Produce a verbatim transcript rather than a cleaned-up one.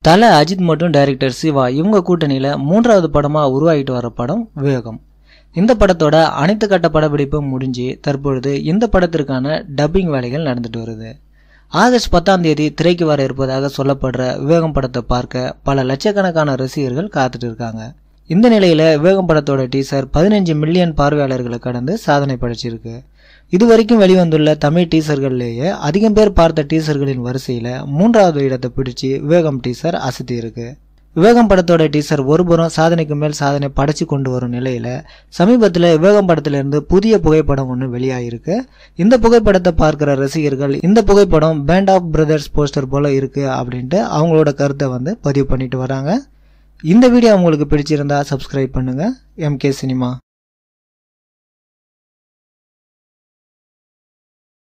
தல அஜித் மற்றும் டைரக்டர் சிவா இவங்க கூட்டணியில மூன்றாவது படமா உருவாகிட்டு வர படம் விவேகம். இந்த படத்தோட அனைத்து கட்ட படப்பிடிப்பும் முடிஞ்சு தற்பொழுது இந்த படத்திற்கான டப்பிங் வேலைகள் நடந்துட்டு வருது. ஆகஸ்ட் பத்தாம் தேதி திரைக்கு வர இருப்பதாக சொல்லப்படுற விவேகம் படத்தை பார்க்க பல லட்சக்கணக்கான ரசிகர்கள் காத்துட்டு இருக்காங்க. இந்த நிலையில விவேகம் படத்தோட டீசர் பதினஞ்சு மில்லியன் பார்வையாளர்களை கடந்து சாதனை படைச்சிருக்கு. இதுவரைக்கும் வெளிவந்துள்ள தமிழ் டீசர்கள்லேயே அதிகம் பேர் பார்த்த டீசர்களின் வரிசையில மூன்றாவது இடத்தை பிடிச்சு விவேகம் டீசர் அசத்தி இருக்கு. விவேகம் படத்தோட டீசர் ஒருபுறம் சாதனைக்கு மேல் சாதனை படைச்சு கொண்டு வரும் நிலையில சமீபத்தில் விவேகம் படத்திலிருந்து புதிய புகைப்படம் ஒன்று வெளியாகிருக்கு. இந்த புகைப்படத்தை பார்க்கிற ரசிகர்கள் இந்த புகைப்படம் பேண்ட் ஆஃப் பிரதர்ஸ் போஸ்டர் போல இருக்கு அப்படின்ட்டு அவங்களோட கருத்தை வந்து பதிவு பண்ணிட்டு வராங்க. இந்த வீடியோ உங்களுக்கு பிடிச்சிருந்தா சப்ஸ்கிரைப் பண்ணுங்க. M K cinema.